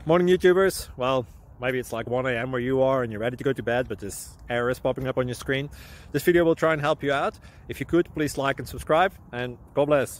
Morning YouTubers. Well, maybe it's like 1 a.m. where you are and you're ready to go to bed, but this error is popping up on your screen. This video will try and help you out. If you could, please like and subscribe, and God bless.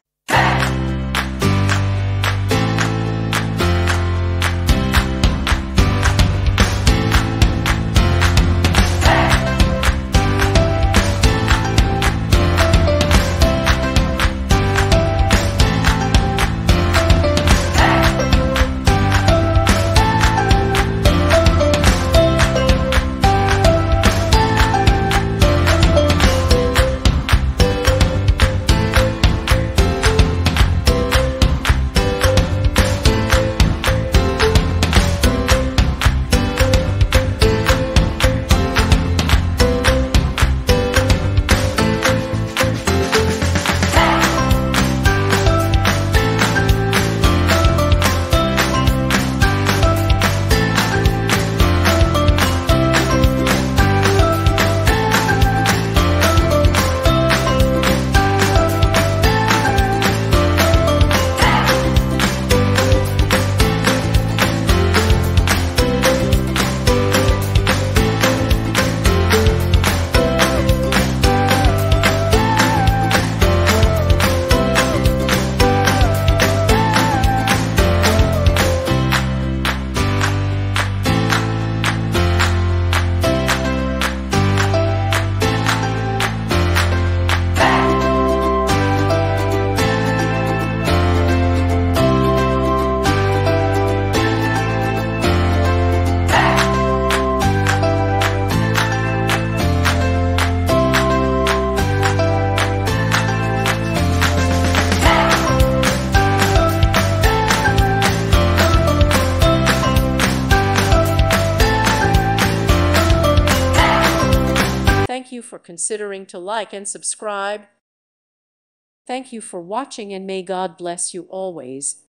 Thank you for considering to like and subscribe. Thank you for watching, and may God bless you always.